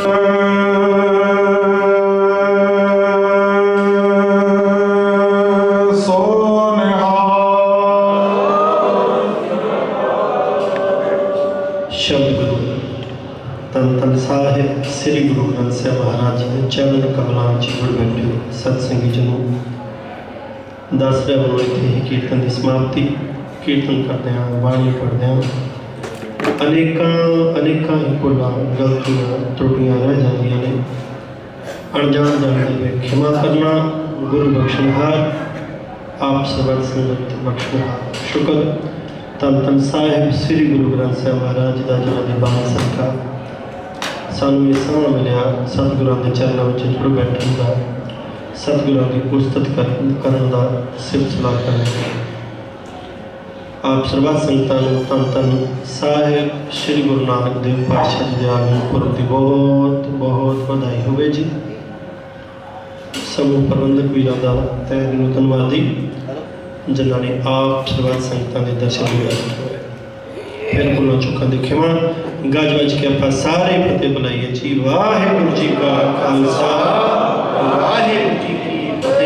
शब्द गुरु धन धन साहिब श्री गुरु ग्रंथ साहिब महाराज जी के चरण कमलों में जुड़ बैठे सत्संगी जनों दस रहे इतने ही कीर्तन की समाप्ति कीर्तन करते हैं बाणी पढ़ते हैं अनेक ही भुलां गलतियां त्रुटियां रह जांदियां ने अनजान जानते हुए क्षमा करना गुरु बख्शनहार आप सर्वत संगत बख्शनहार शुक्र धन धन साहिब श्री गुरु ग्रंथ साहिब महाराज का जिन्होंने बाण सदका सानू ये समा मिलया सतगुरां के चरणों में जुड़ बैठने का सतगुरां की पुस्तक करने का सिलसिला करने आप सर्वत संगतां नूं धन धन साहिब श्री गुरु नानक देव पातशाह जी के आगमन पुरब की बहुत बहुत बधाई होवे जी। समूह प्रबंधक वीरां दा तहे दिलों धन्नवादी जिन्होंने आप सर्वत संगतां दे दर्शन दिए फिर भुलां चुकां दी खिमा गज वज के आप सारे फतेह बुलाइए जी। वाहिगुरू जी का खालसा वाहिगुरू जी की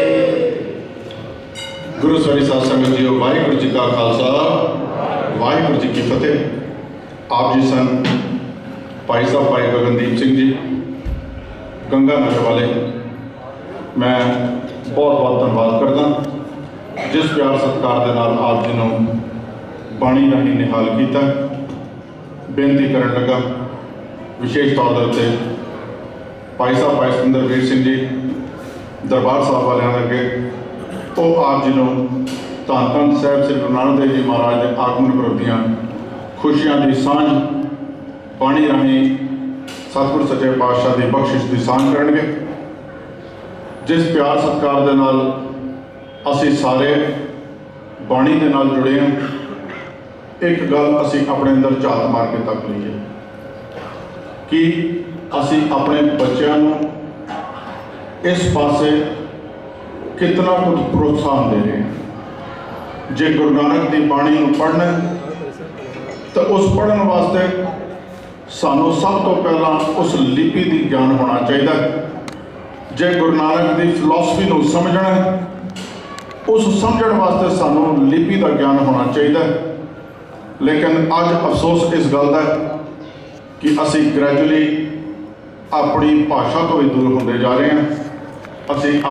फतेह। गुरु सवारी साध संगत जी वाहिगुरू जी का खालसा वाहिगुरू जी की फतेह। आप जी सन भाई साहब भाई गगनदीप सिंह जी गंगा नगर वाले मैं बहुत बहुत धन्यवाद करदा जिस प्यार सत्कार के नाल आप जी नूं बाणी राही निहाल किया। बेनती करन लगा विशेष तौर के उत्ते भाई साहब भाई सुंदरवीर सिंह जी दरबार साहब वाले अगे तो आप जी नूं धन धन साहिब श्री गुरु नानक देव जी महाराज के आगमन पुरब दीआं खुशियां की सांझ बाणी राही सतगुरु सच्चे पातशाह की बख्शिश की सांझ करनगे। जिस प्यार सत्कार के नाल असी सारे बाणी के नाल जुड़े हैं एक गल असी अपने अंदर झात मार के तक लीए कि असी अपने बच्चों को इस पासे कितना कुछ प्रोत्साहन दे रहे हैं। जे गुरु नानक की बाणी को पढ़ना तो उस पढ़ने वास्ते सानू सब तो पहला उस लिपि की ज्ञान होना चाहिए। जे गुरु नानक की फिलॉसफी को समझना उस समझण वास्ते सानू लिपि का ज्ञान होना चाहिए। लेकिन अज अफसोस इस गल का कि असी ग्रैजुअली अपनी भाषा तो भी दूर होंदे जा रहे हैं। असी